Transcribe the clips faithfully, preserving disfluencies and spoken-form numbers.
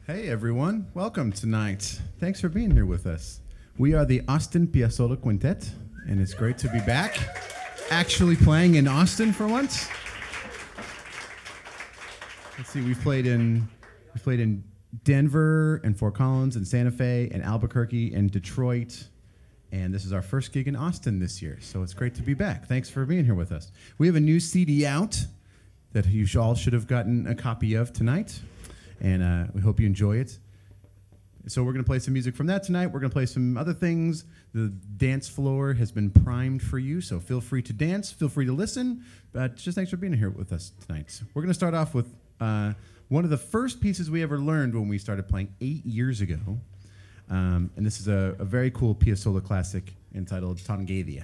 Hey everyone, welcome tonight. Thanks for being here with us. We are the Austin Piazzolla Quintet, and it's great to be back, actually playing in Austin for once. Let's see, we've played in we've played in Denver and Fort Collins and Santa Fe and Albuquerque and Detroit, and this is our first gig in Austin this year, so it's great to be back. Thanks for being here with us. We have a new C D out that you all should have gotten a copy of tonight. And uh, we hope you enjoy it. So we're going to play some music from that tonight. We're going to play some other things. The dance floor has been primed for you, so feel free to dance, feel free to listen. But just thanks for being here with us tonight. We're going to start off with uh, one of the first pieces we ever learned when we started playing eight years ago. Um, and this is a, a very cool Piazzolla classic entitled Tango.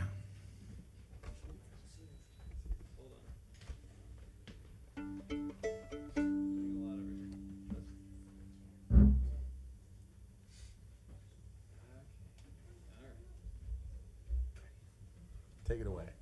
Take it away.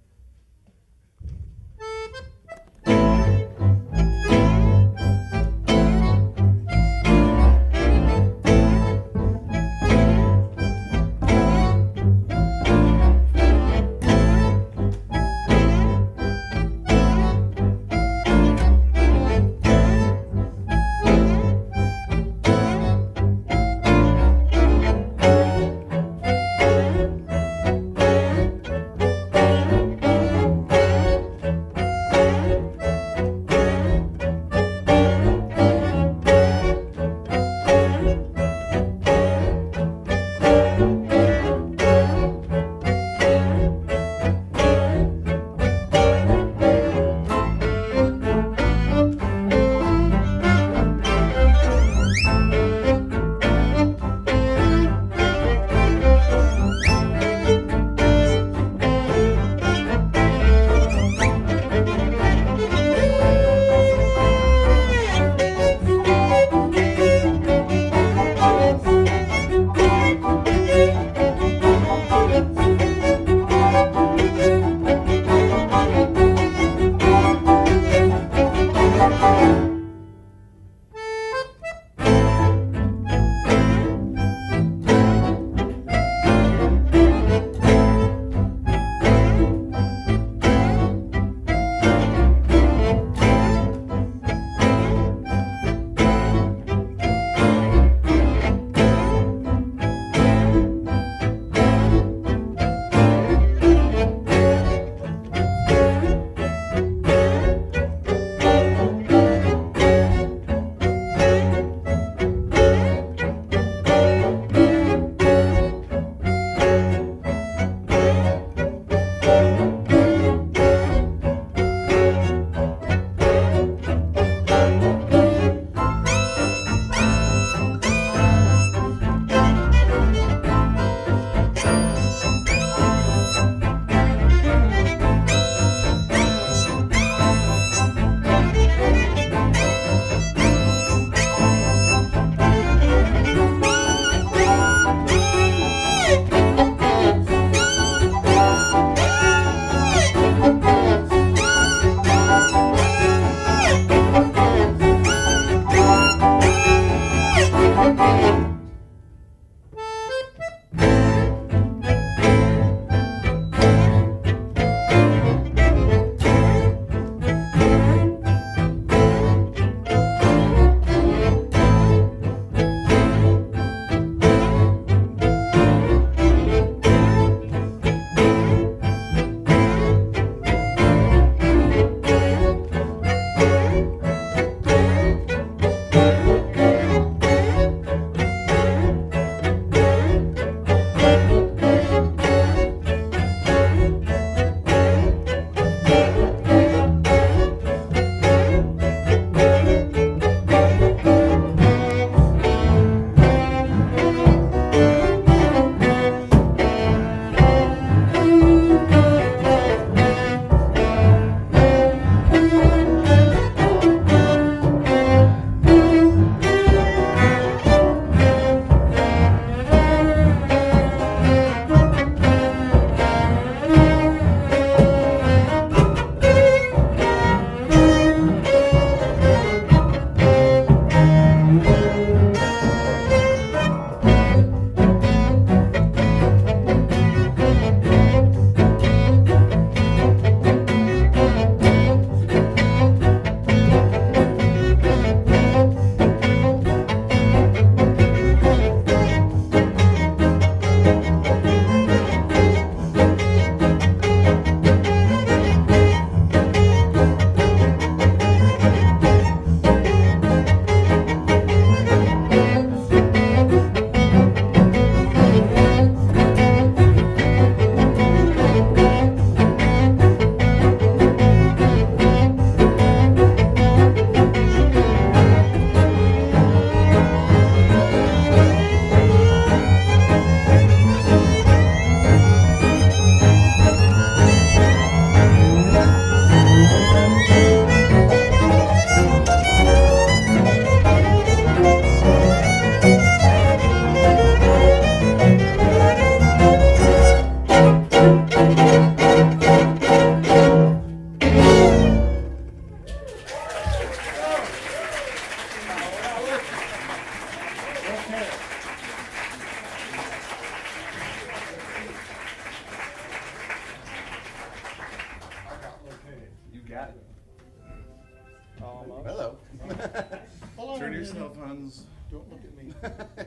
Hello. Turn your cell phones. Don't look at me.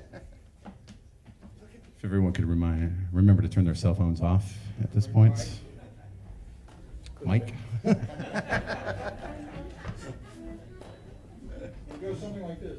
If everyone could remind, remember to turn their cell phones off at this point. Mike? It goes something like this.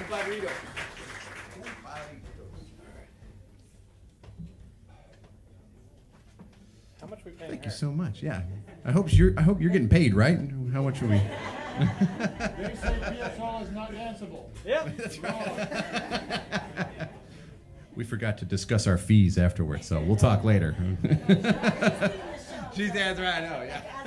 How much are we paying Thank her? you so much. Yeah, I hope you're. I hope you're getting paid, right? How much are we? They say Piazzolla is not danceable. Yeah. That's right. We forgot to discuss our fees afterwards, so we'll talk later. She's that's right. Oh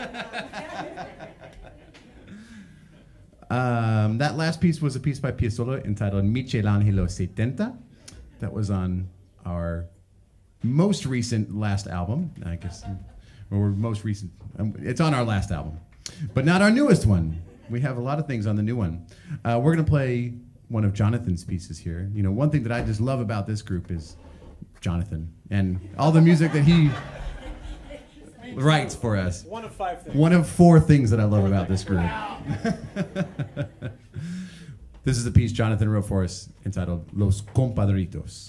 yeah. um, that last piece was a piece by Piazzolla entitled Michelangelo settanta. That was on our most recent last album, I guess, or most recent. Um, it's on our last album, but not our newest one. We have a lot of things on the new one. Uh, we're gonna play one of Jonathan's pieces here. You know, one thing that I just love about this group is Jonathan and all the music that he writes for us. One of five things. One of four things that I love about this group. This is a piece Jonathan wrote for us entitled Los Compadritos.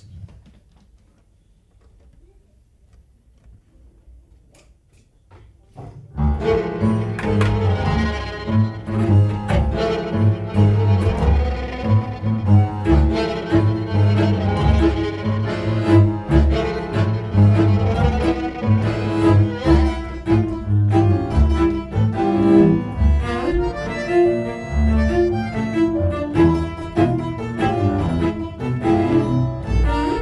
Thank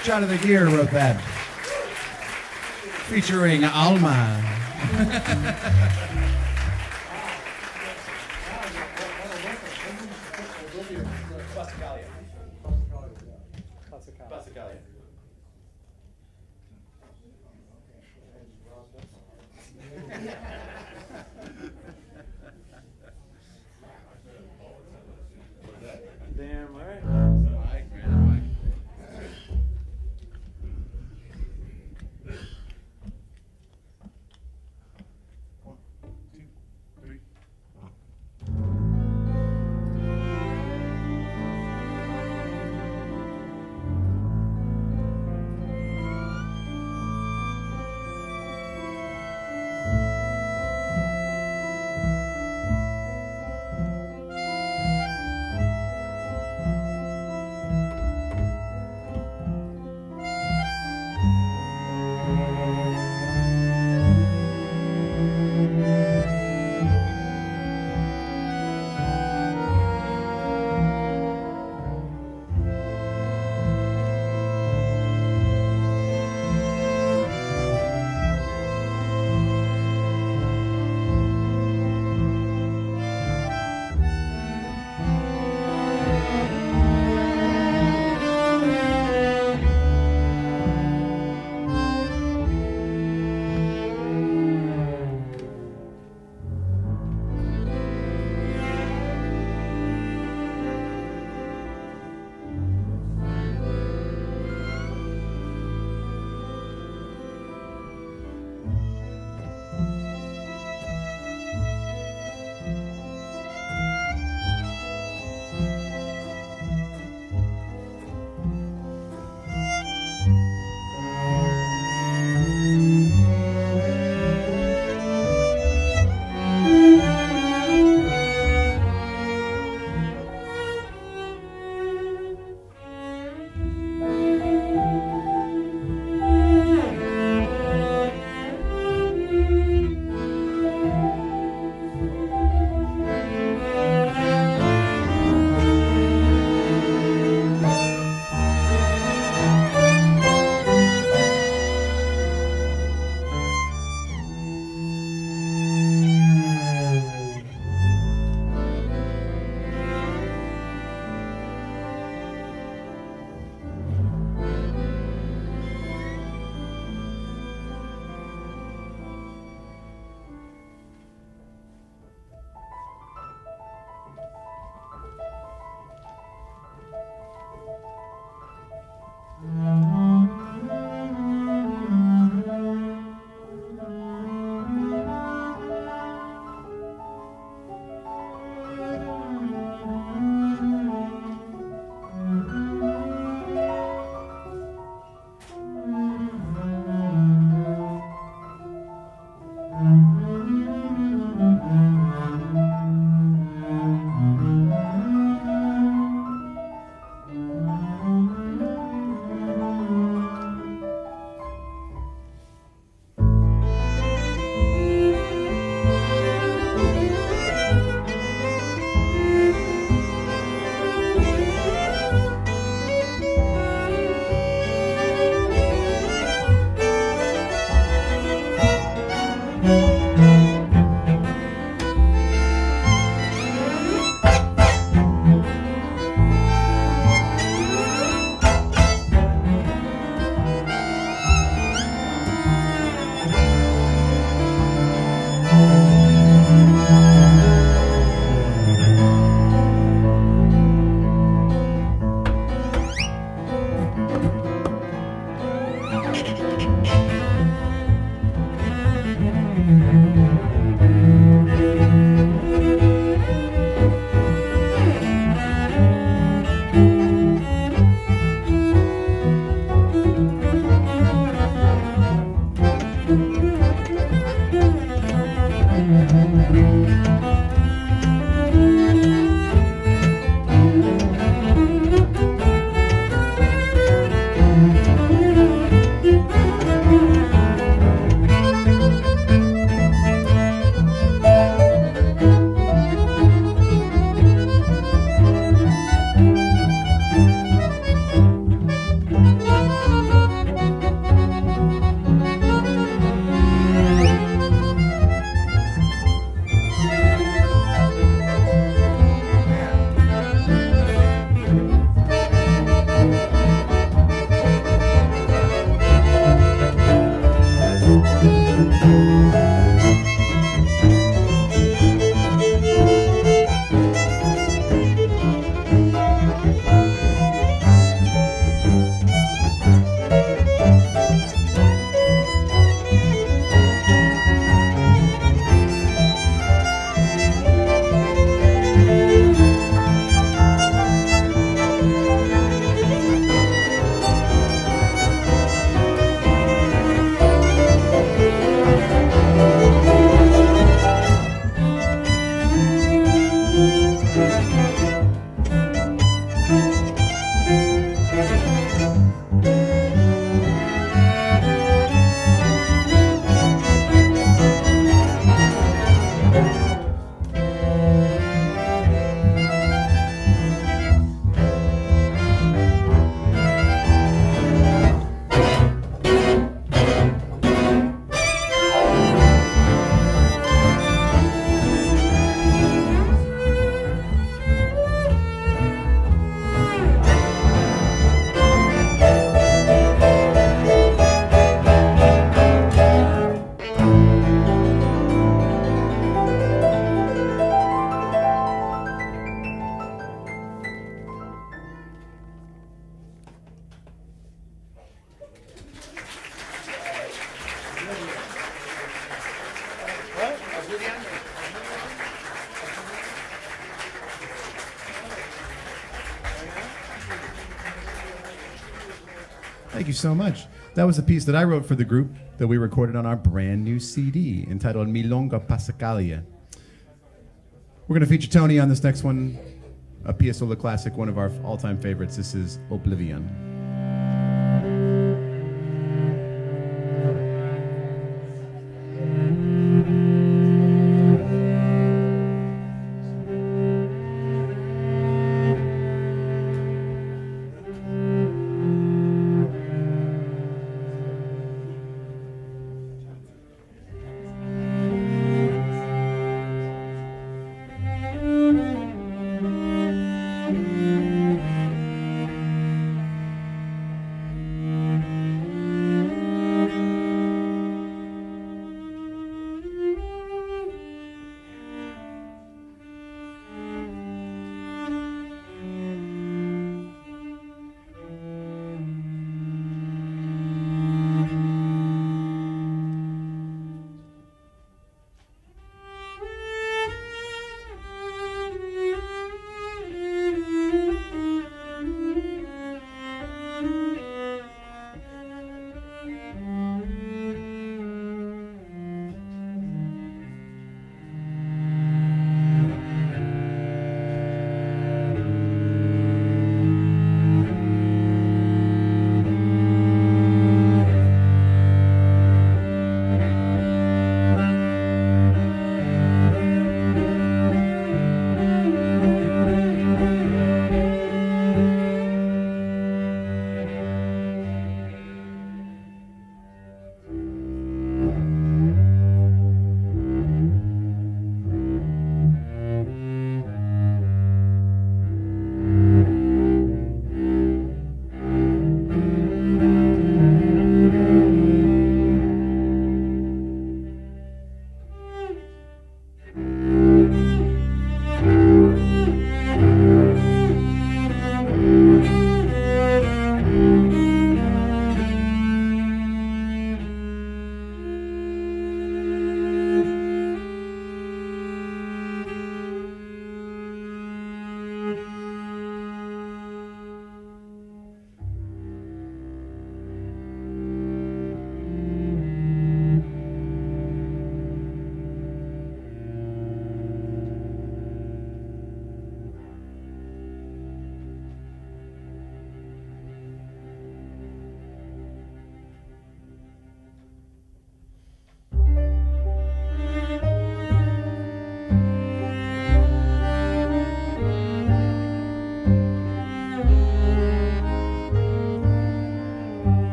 Jonathan Geer wrote that. Featuring Alma. Damn right. Thank you. Thank you so much. That was a piece that I wrote for the group that we recorded on our brand new C D entitled Milonga Passacaglia. We're going to feature Tony on this next one, a Piazzolla classic, one of our all-time favorites. This is Oblivion.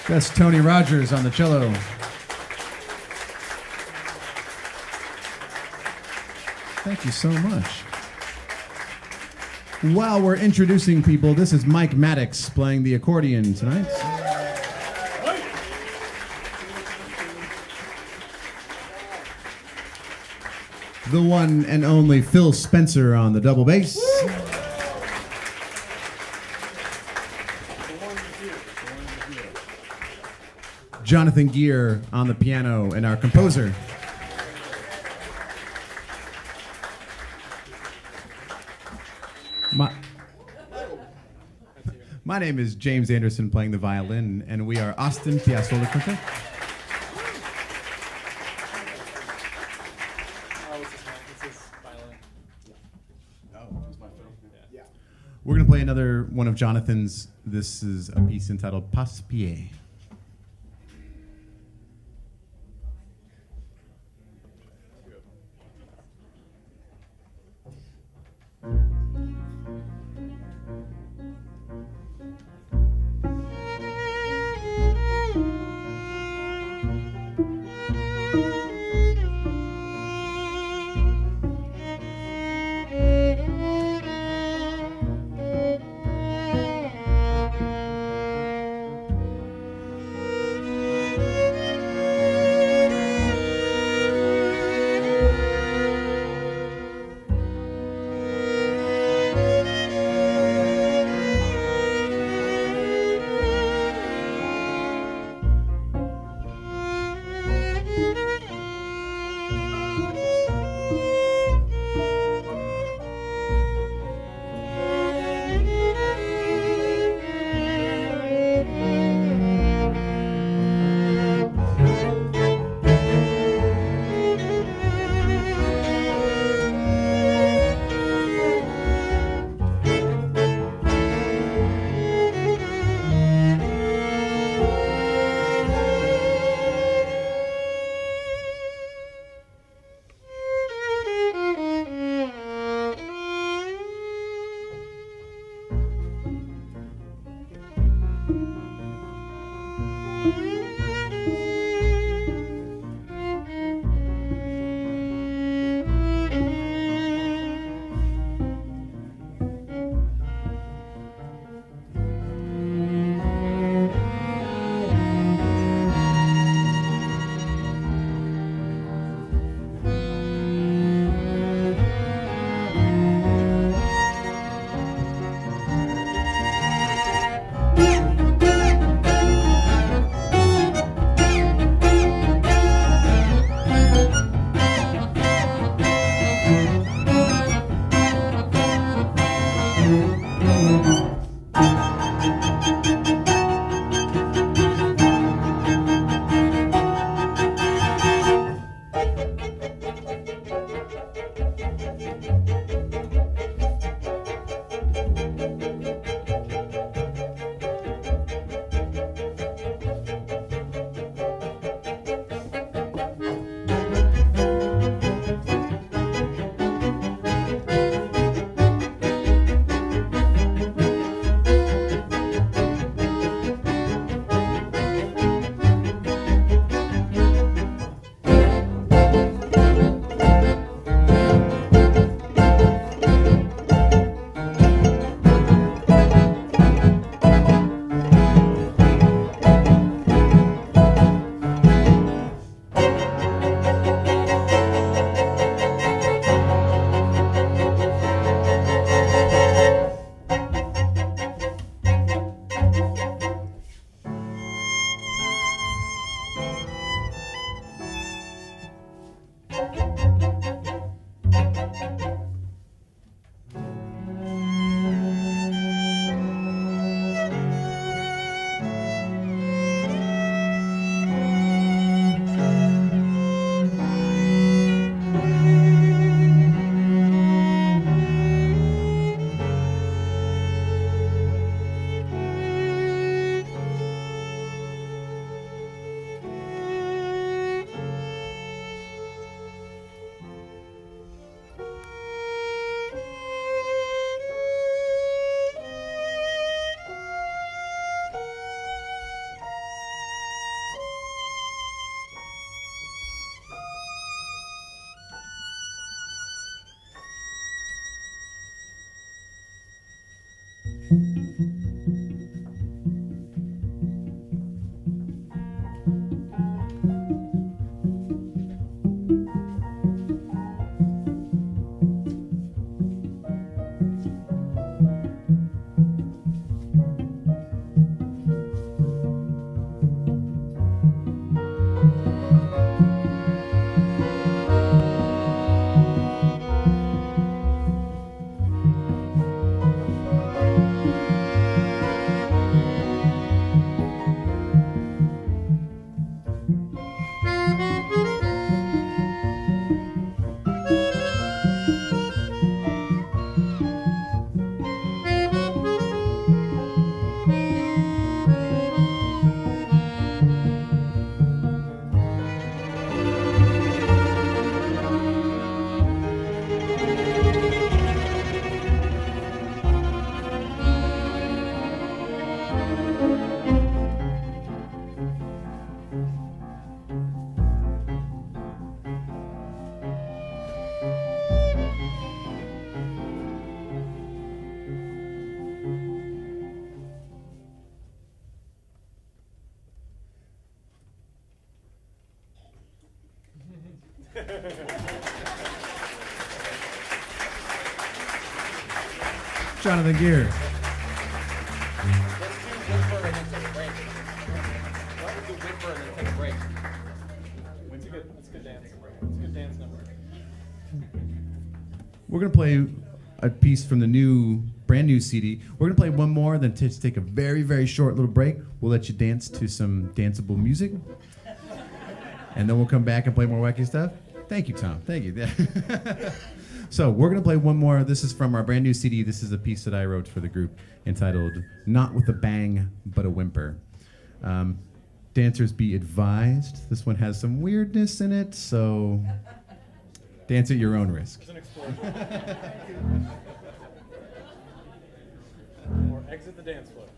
That's Tony Rogers on the cello. Thank you so much. While we're introducing people, this is Mike Maddux playing the accordion tonight. The one and only Phil Spencer on the double bass. Jonathan Geer on the piano, and our composer. My, my name is James Anderson playing the violin, and we are Austin Piazzolla Quintet. We're going to play another one of Jonathan's. This is a piece entitled Passe-Pied. Jonathan Geer. Let's do whimper and then take a break. What would do whimper and then take a break? It's a good, it's a good dance. It's a good dance number. We're going to play a piece from the new, brand new C D. We're going to play one more, then just take a very, very short little break. We'll let you dance to some danceable music. And then we'll come back and play more wacky stuff. Thank you, Tom. Thank you. So we're going to play one more. This is from our brand new C D. This is a piece that I wrote for the group entitled Not With a Bang, But a Whimper. Um, dancers be advised. This one has some weirdness in it, so dance at your own risk. It's an explosion. Or exit the dance floor.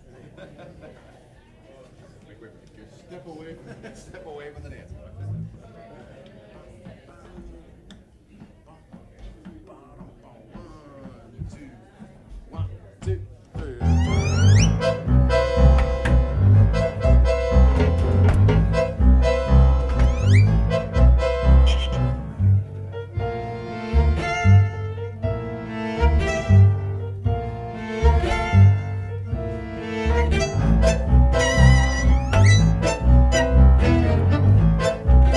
Step away, step away from the dance floor. One, two, three. Thank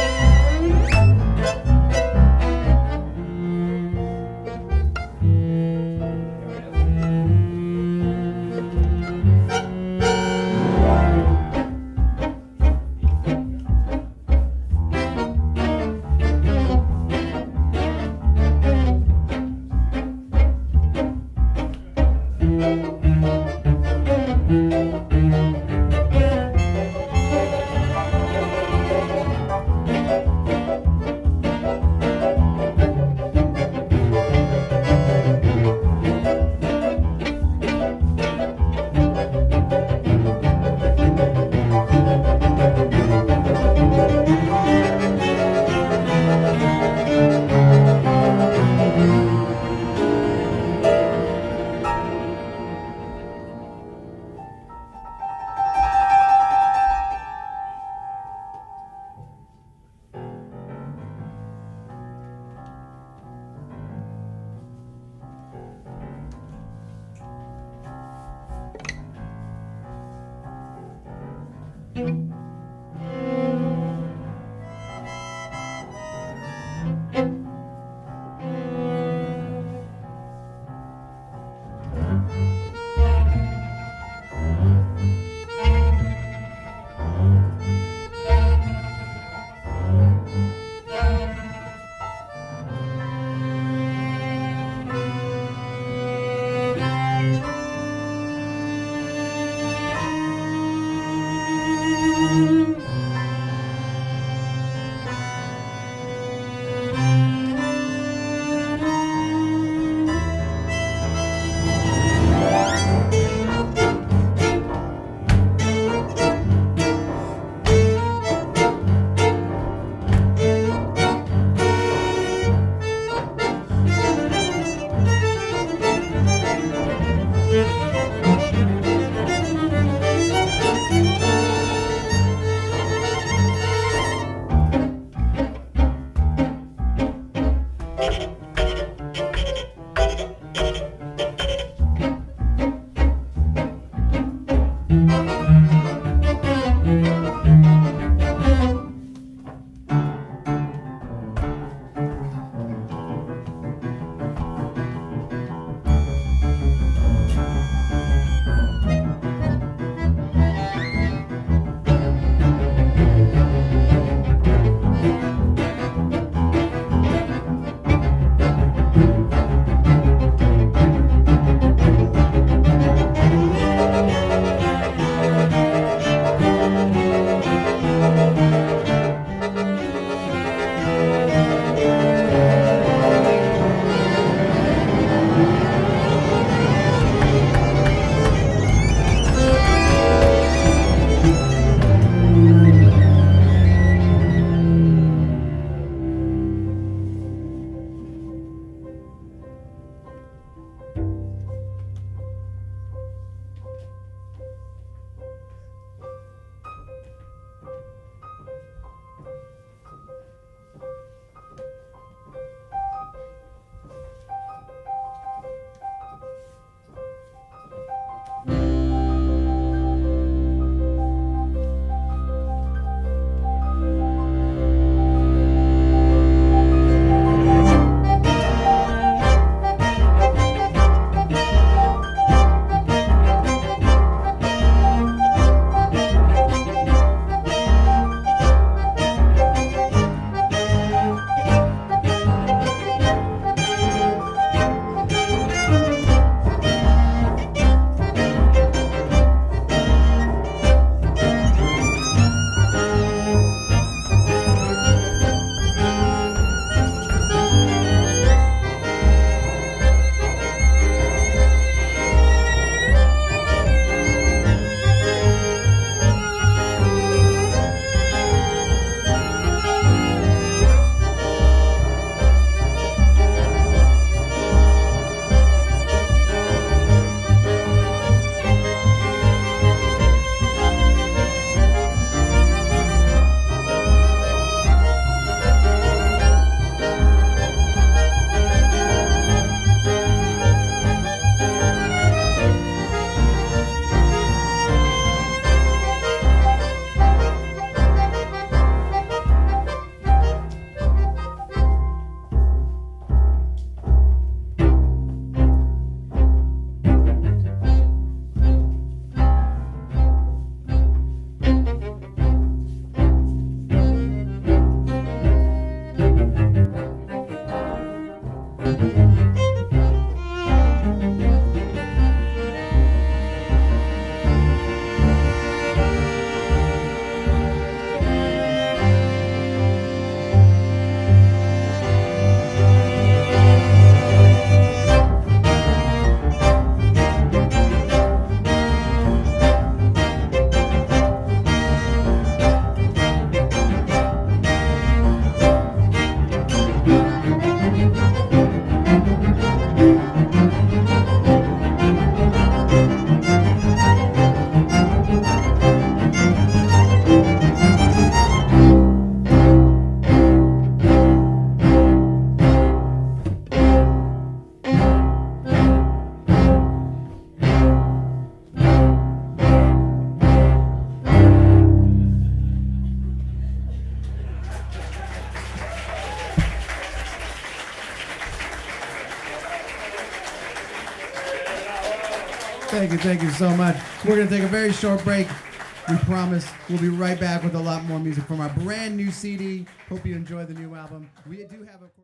Thank you, thank you so much. We're going to take a very short break. We promise we'll be right back with a lot more music from our brand new C D. Hope you enjoy the new album. We do have a...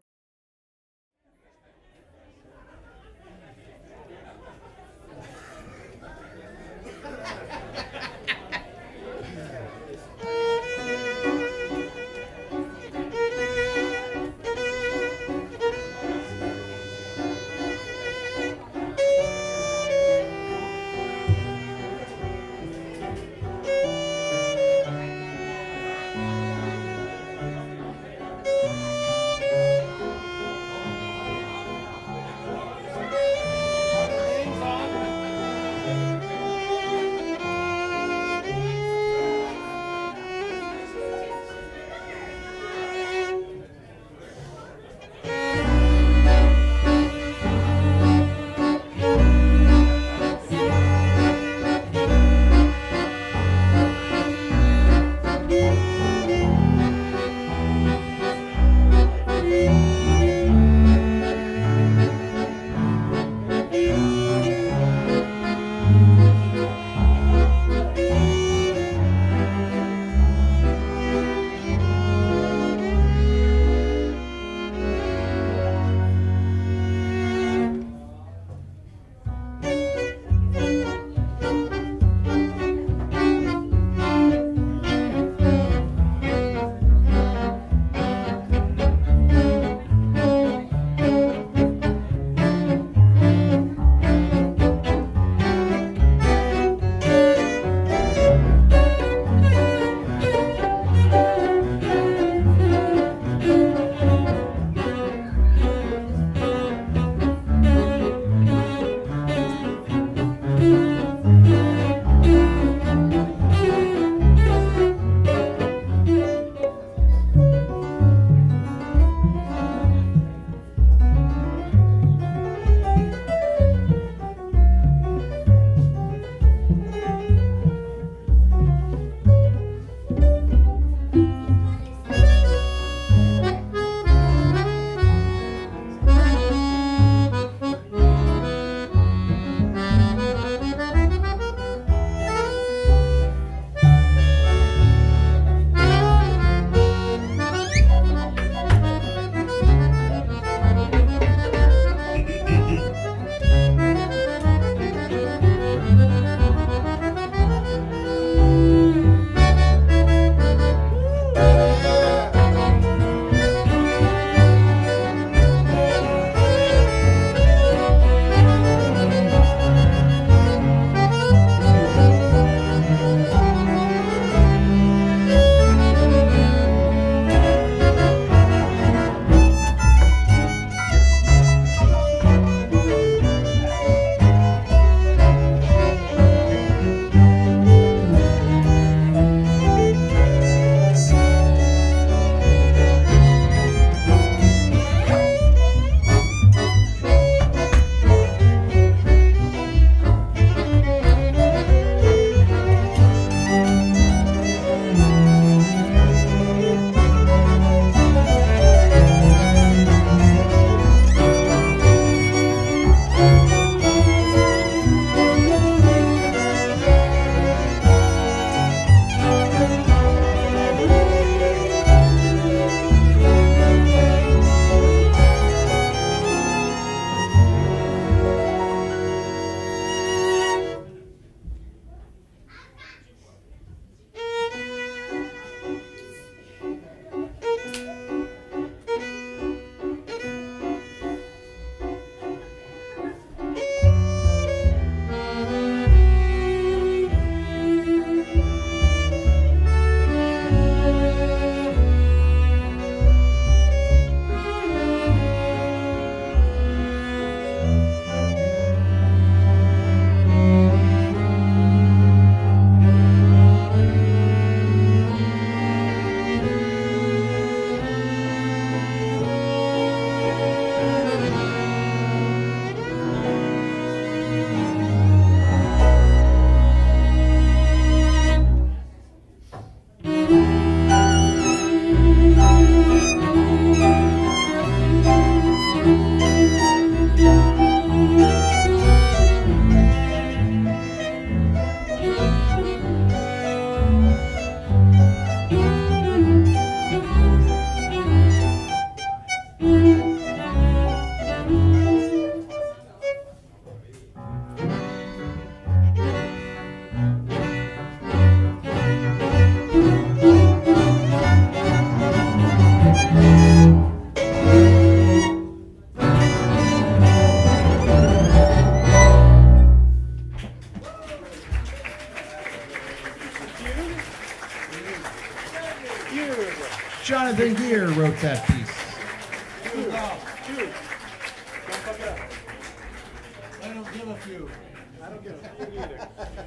Jonathan Geer wrote that piece. Two. Two. Don't fuck it up. I don't give a few. I don't get a few either.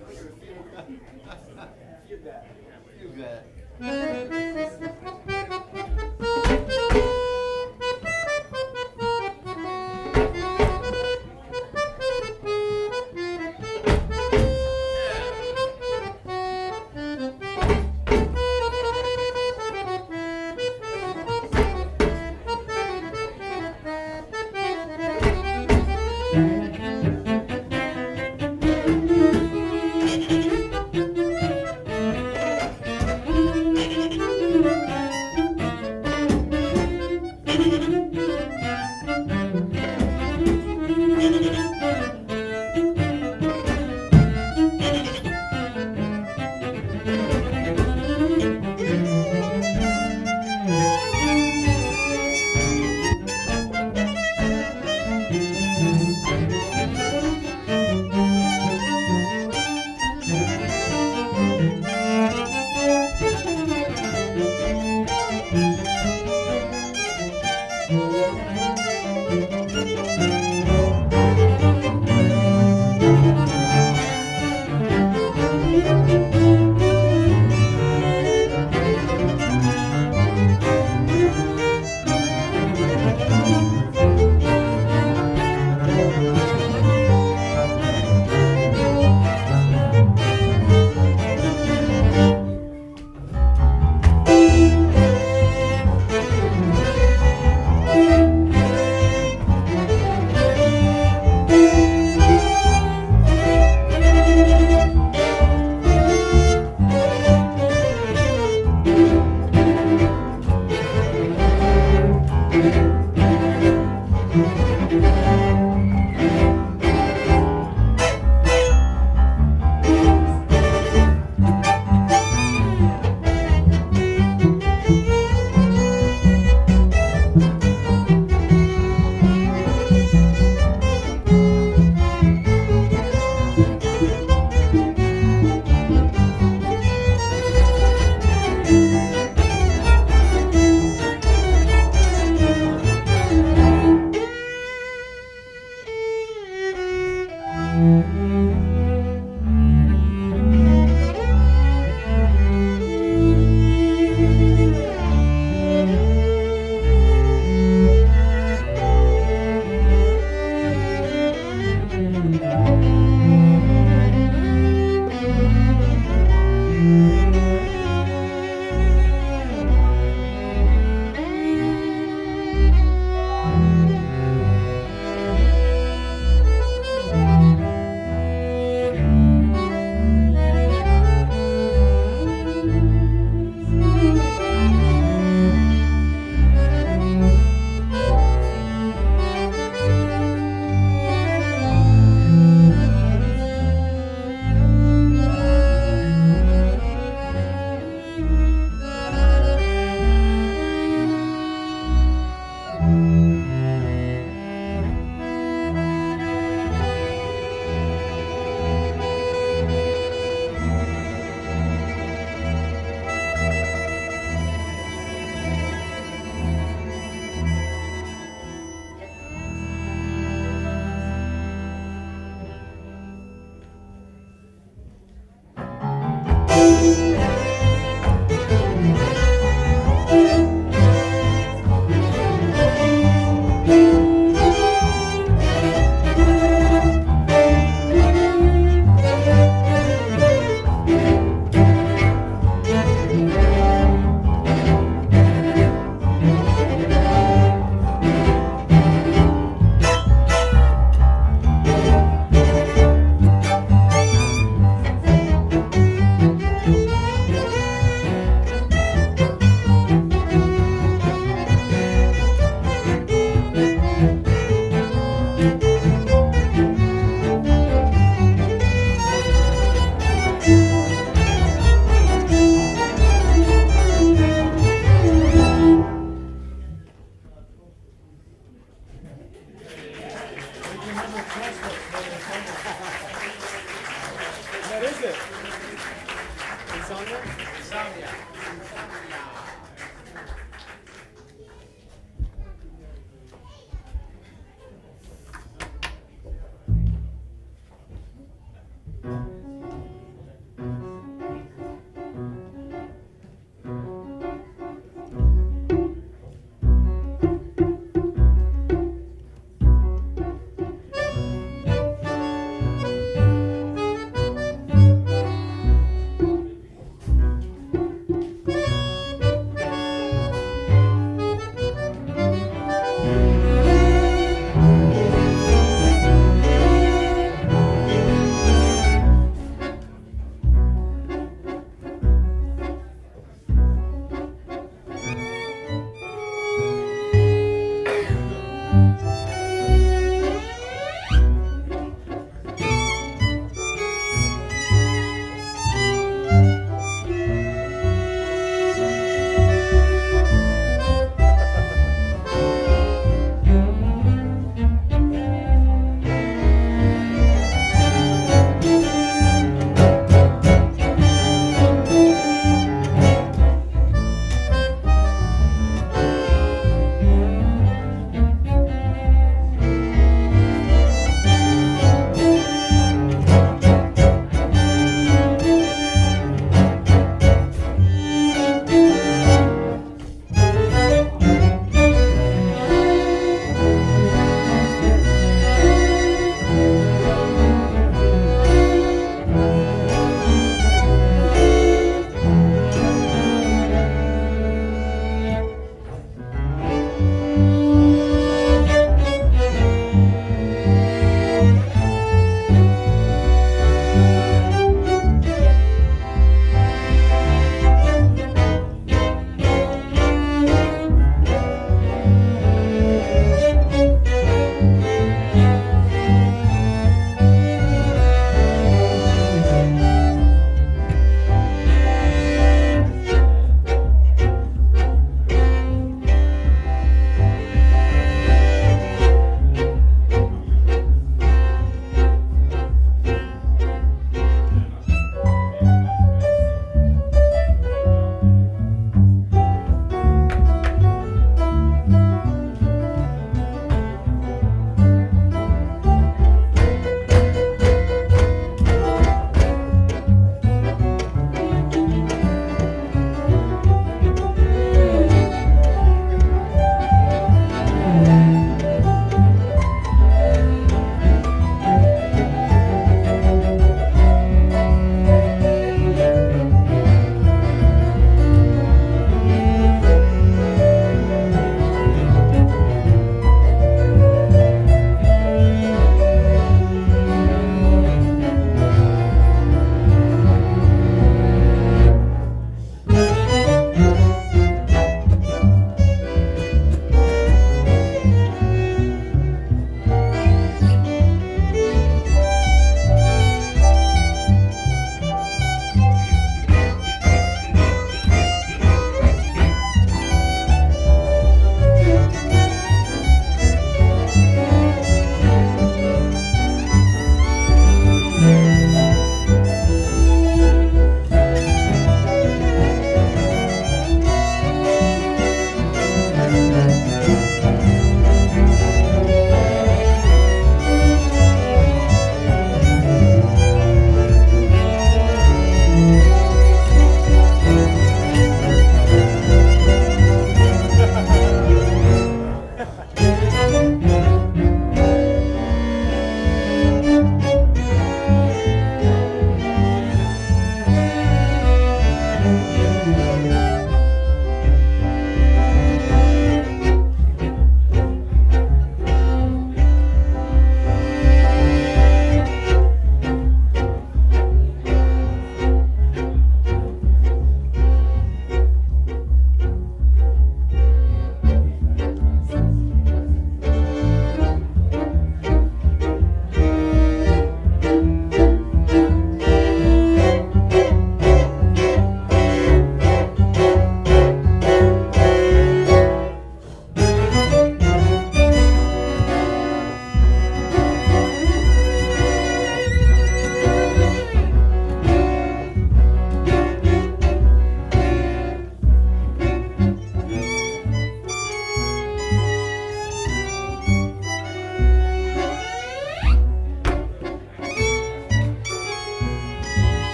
You bet. You bet.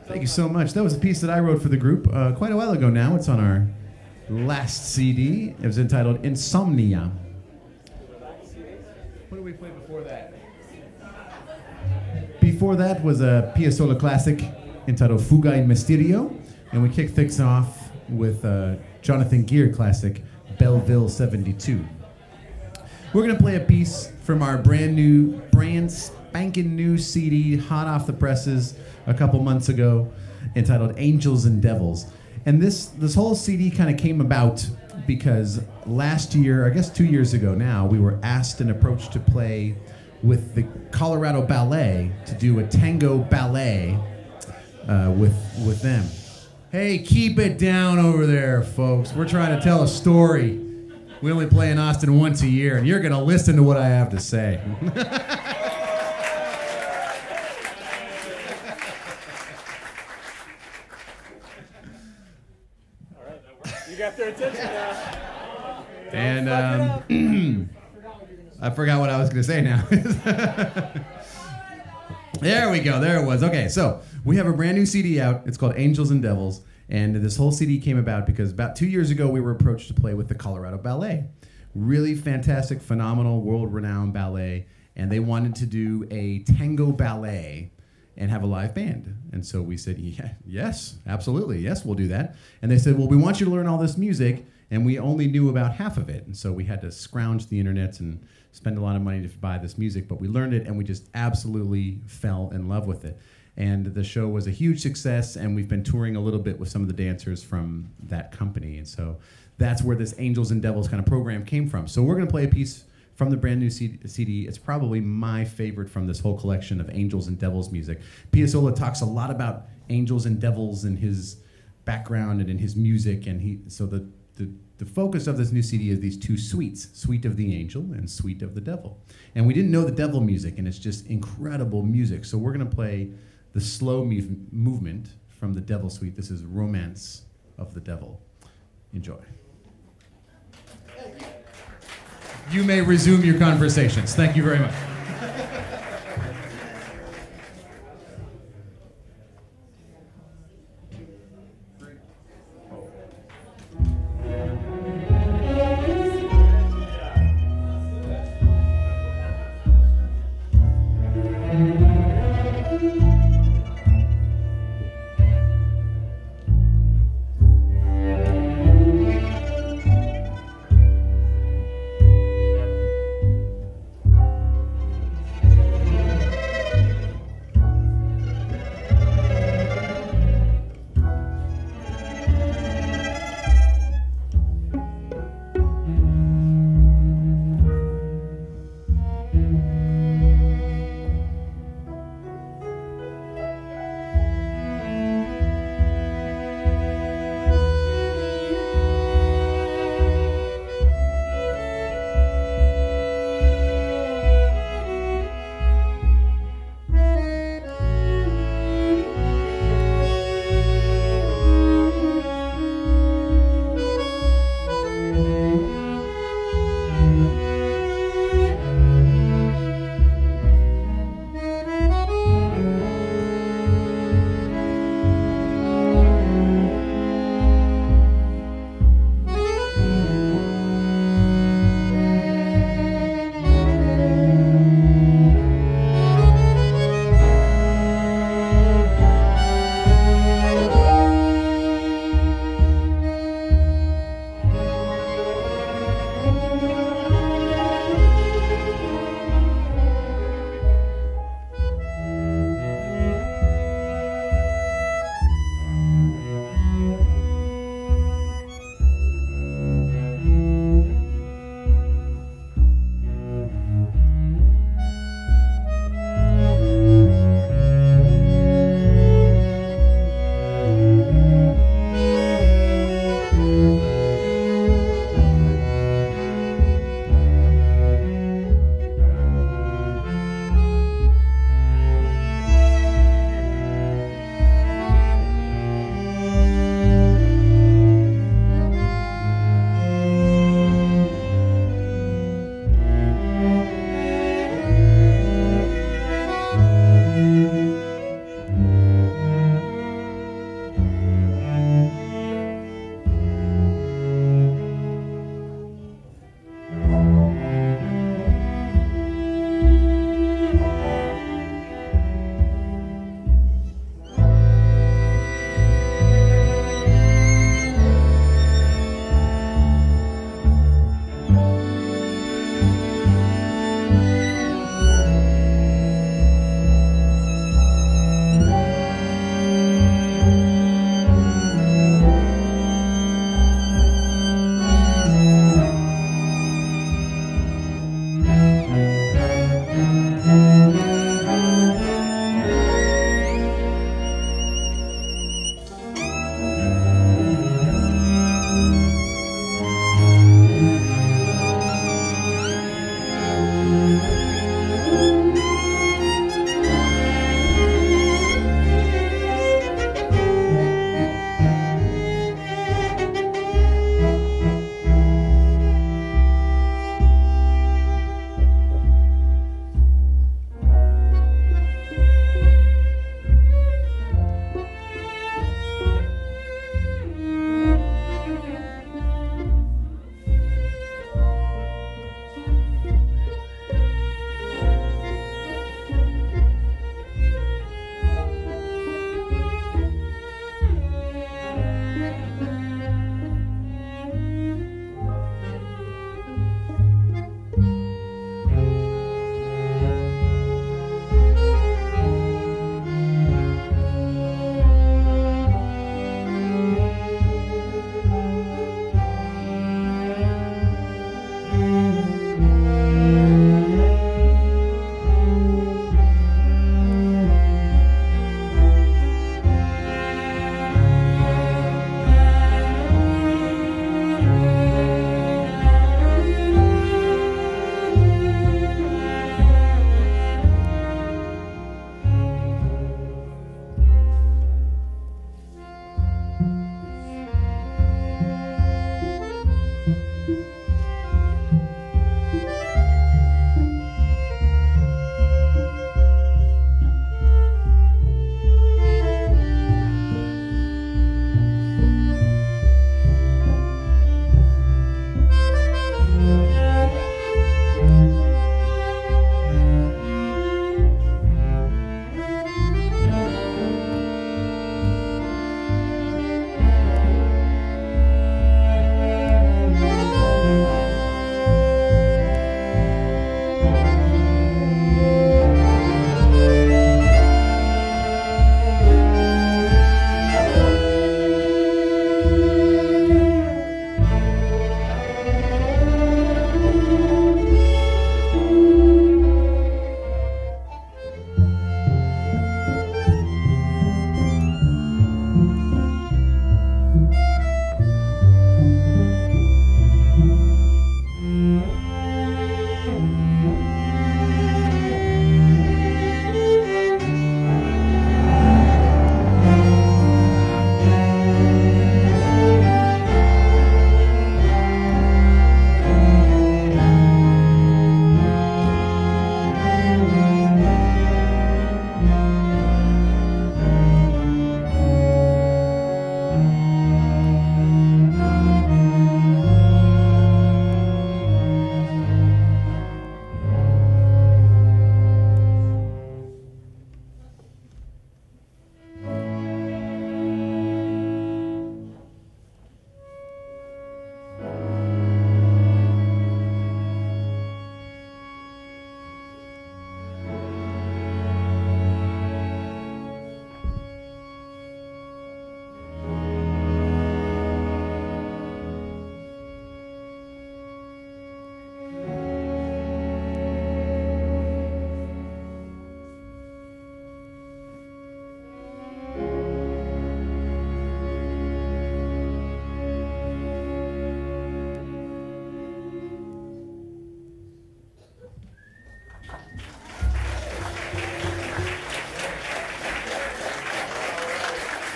Thank you so much. That was a piece that I wrote for the group uh, quite a while ago now. It's on our last C D. It was entitled Insomnia. What did we play before that? Before that was a Piazzolla classic entitled Fuga in Misterio. And we kicked things off with a Jonathan Geer classic, Belleville seventy-two. We're going to play a piece from our brand new, brand spanking new C D, hot off the presses a couple months ago, entitled Angels and Devils. And this, this whole C D kind of came about because last year, I guess two years ago now, we were asked and approached to play with the Colorado Ballet to do a tango ballet uh, with, with them. Hey, keep it down over there, folks. We're trying to tell a story. We only play in Austin once a year, and you're going to listen to what I have to say. All right, that works. You got their attention now. And um, I forgot what I was going to say now. There we go. There it was. Okay, so we have a brand new C D out. It's called Angels and Devils. And this whole C D came about because about two years ago, we were approached to play with the Colorado Ballet. Really fantastic, phenomenal, world-renowned ballet. And they wanted to do a tango ballet and have a live band. And so we said, yeah, yes, absolutely. Yes, we'll do that. And they said, well, we want you to learn all this music. And we only knew about half of it. And so we had to scrounge the internet and spend a lot of money to buy this music. But we learned it, and we just absolutely fell in love with it. And the show was a huge success, and we've been touring a little bit with some of the dancers from that company. And so that's where this Angels and Devils kind of program came from. So we're going to play a piece from the brand new C D. It's probably my favorite from this whole collection of Angels and Devils music. Piazzolla talks a lot about angels and devils in his background and in his music. And he so the, the, the focus of this new C D is these two suites, Suite of the Angel and Suite of the Devil. And we didn't know the devil music, and it's just incredible music. So we're going to play the slow move movement from the Devil Suite. This is Romance of the Devil. Enjoy. You may resume your conversations. Thank you very much.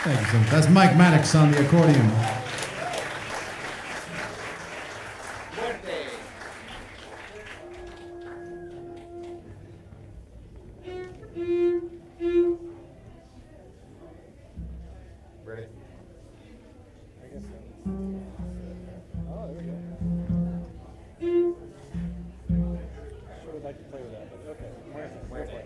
Thank you so much. That's Mike Maddux on the accordion. Ready? I guess so. Oh, there we go. Sure would like to play with that, but okay. Where's it? Where's it?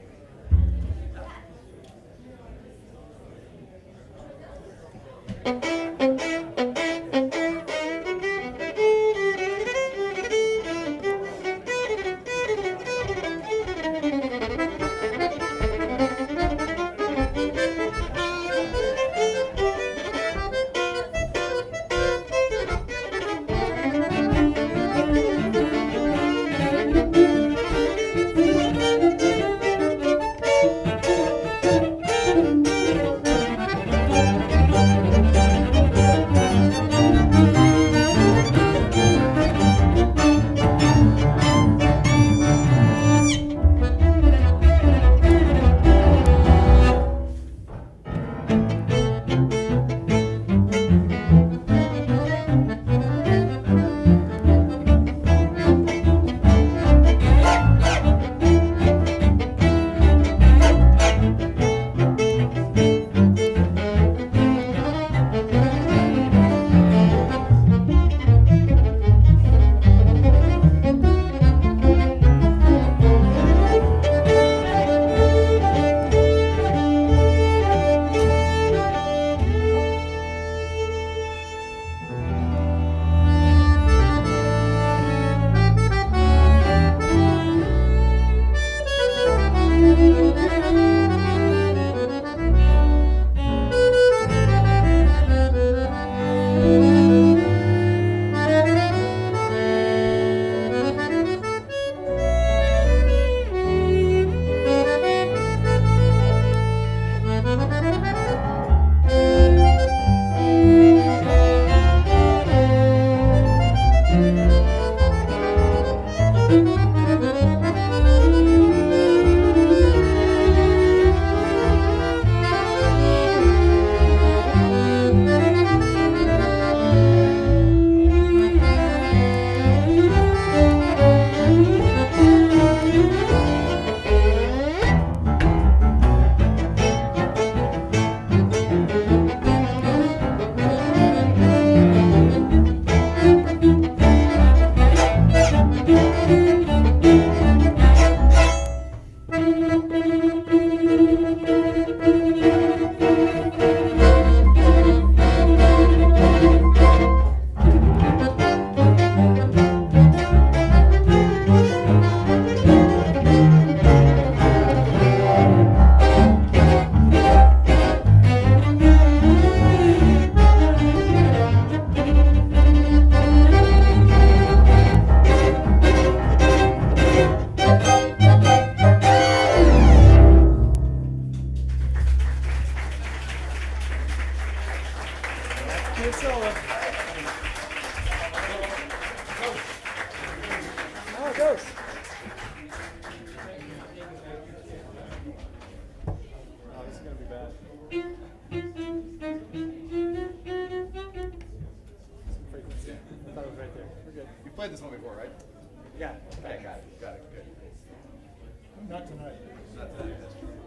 Piazzolla. Oh, it goes. Oh, this is going to be bad. Frequency. I thought it was right there. We're good. You played this one before, right? Yeah. Okay, got it. Got it. Good. Not tonight. Not tonight. That's true.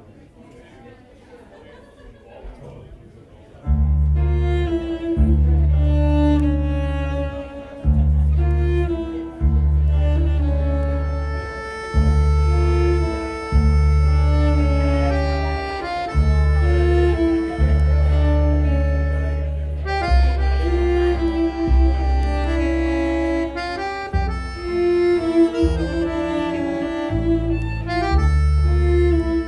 Thank you.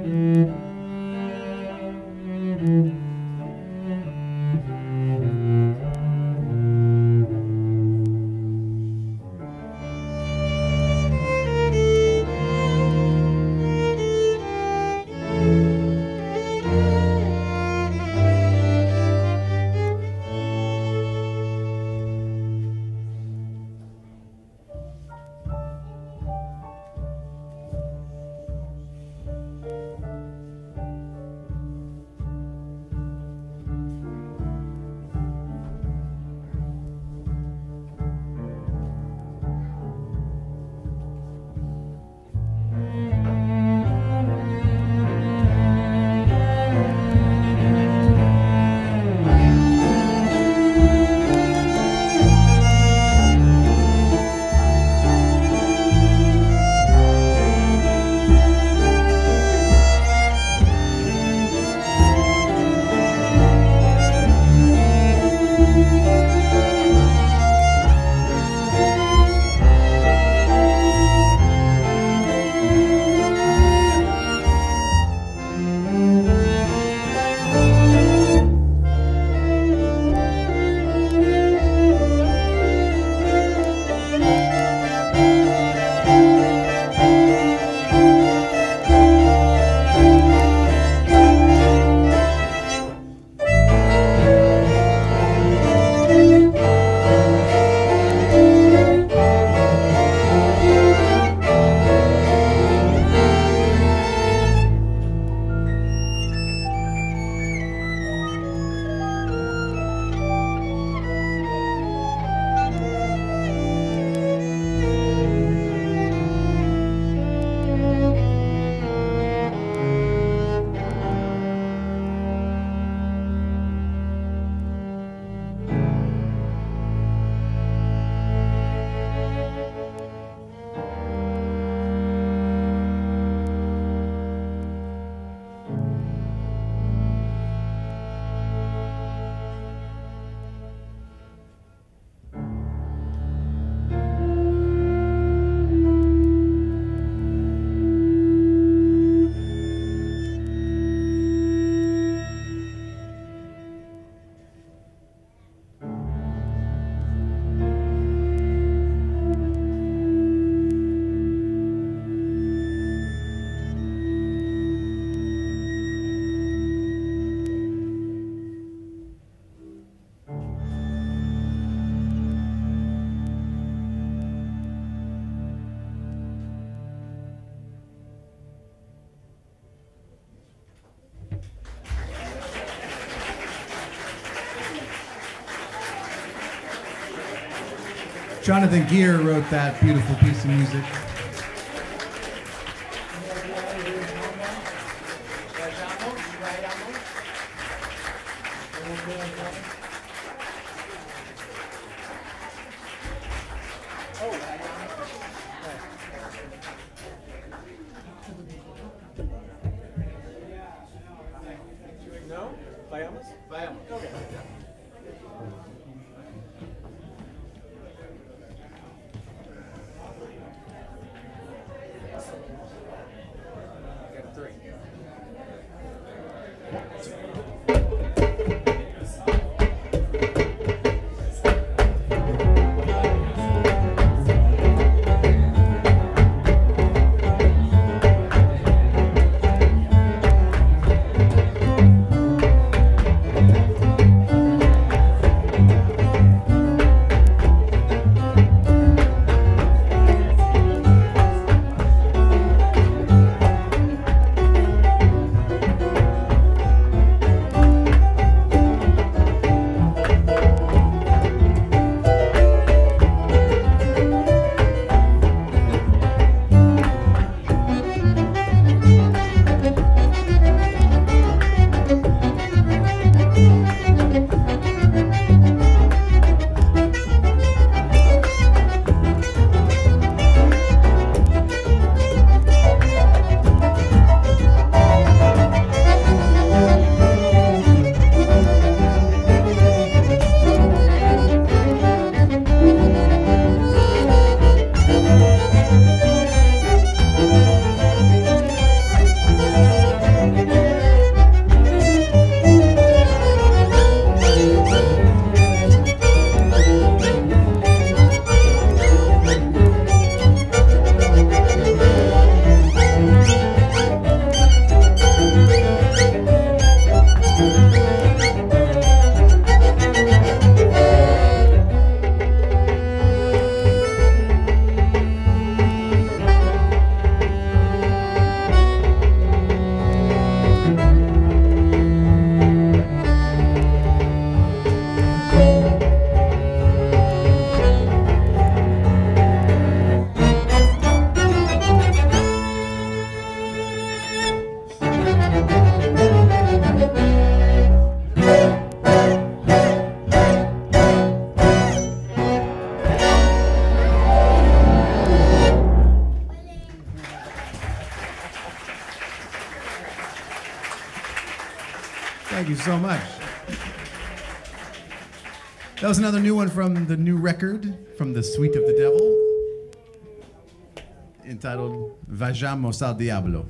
Jonathan Geer wrote that beautiful piece of music. No? Vayamos? Vayamos. Okay. Got three. Thank you so much. That was another new one from the new record, from the Suite of the Devil, entitled Vayamos al Diablo.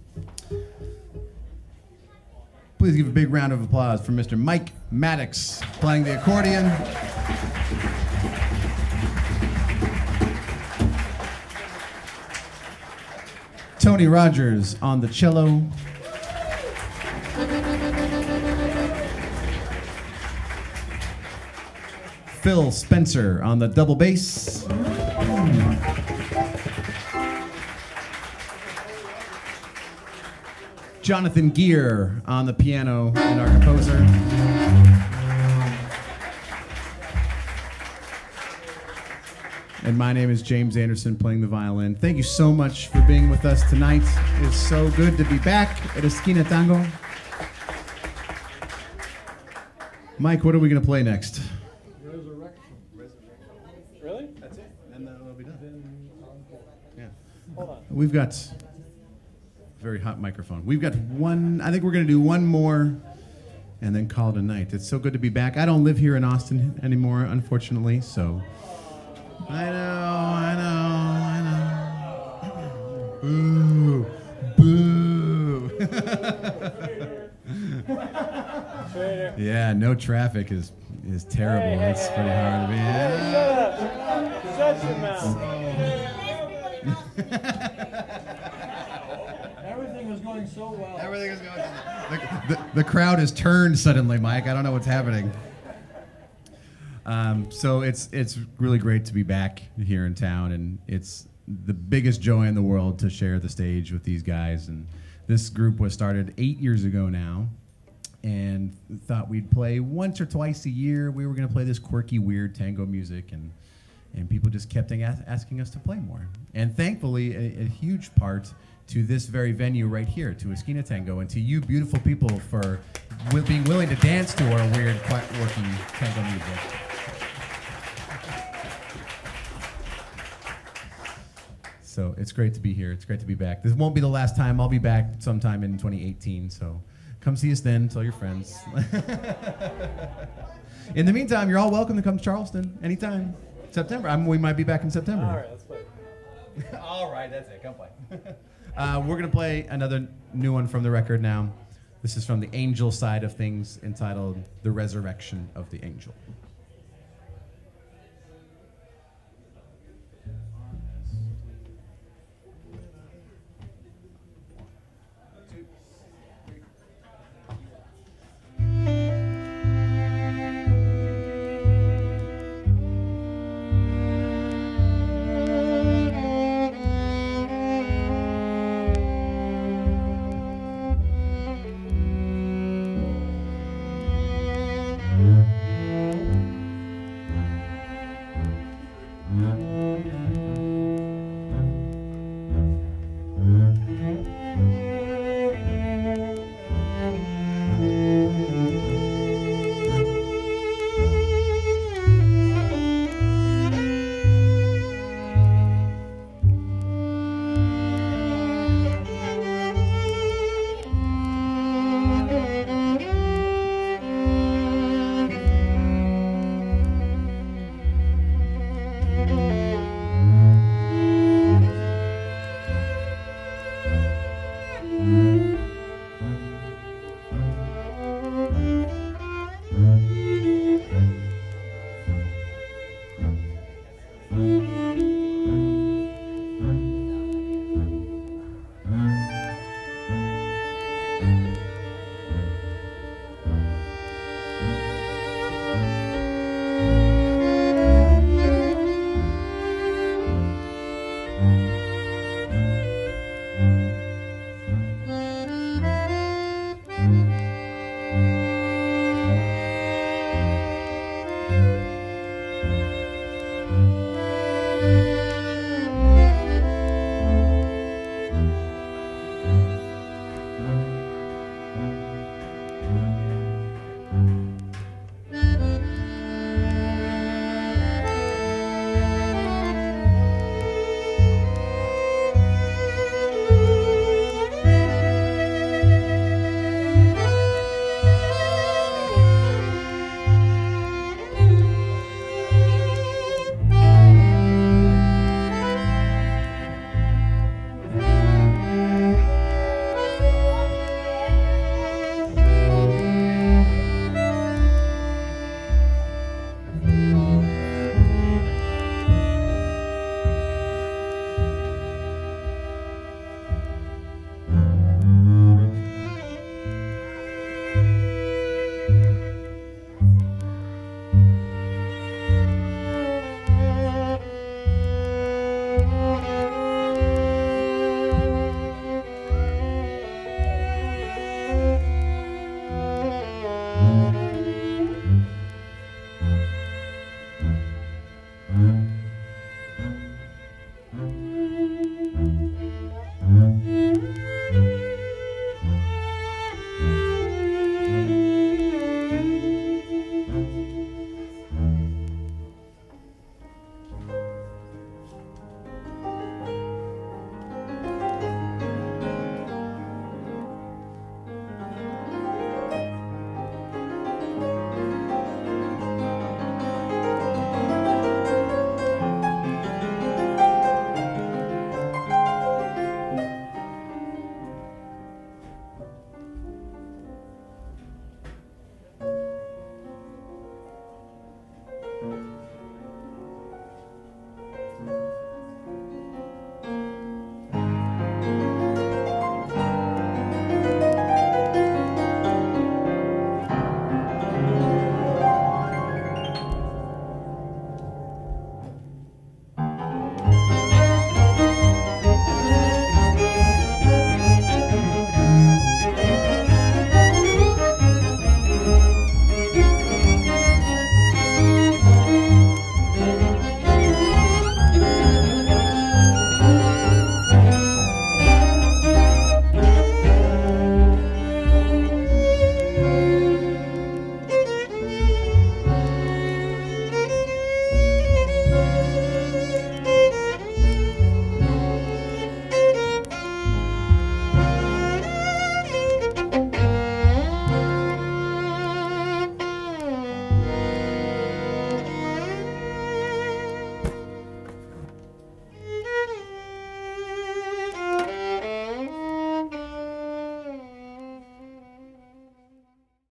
Please give a big round of applause for Mister Mike Maddux playing the accordion. Tony Rogers on the cello. Phil Spencer on the double bass. Jonathan Geer on the piano and our composer. And my name is James Anderson playing the violin. Thank you so much for being with us tonight. It's so good to be back at Esquina Tango. Mike, what are we going to play next? Resurrection. Really? That's it. Then that'll be done. Yeah. Hold on. We've got a very hot microphone. We've got one, I think we're going to do one more and then call it a night. It's so good to be back. I don't live here in Austin anymore, unfortunately, so. I know, I know, I know. Boo, boo. Yeah, no traffic is is terrible. Hey, hey, It's hey, pretty hey, hard to be. hey, shut up. Shut your mouth. Everything is going so well. Everything is going. The, the, the crowd has turned suddenly, Mike. I don't know what's happening. Um, so it's it's really great to be back here in town, and it's the biggest joy in the world to share the stage with these guys. And this group was started eight years ago now, and thought we'd play once or twice a year. We were going to play this quirky, weird tango music, and and people just kept as asking us to play more. And thankfully, a, a huge part to this very venue right here, to Esquina Tango, and to you beautiful people for wi being willing to dance to our weird, quirky tango music. So it's great to be here. It's great to be back. This won't be the last time. I'll be back sometime in twenty eighteen, so come see us then. Tell your friends. In the meantime, you're all welcome to come to Charleston anytime. September. I mean, we might be back in September. All right, let's play. All right, that's it. Come play. uh, we're going to play another new one from the record now. This is from the angel side of things, entitled The Resurrection of the Angel.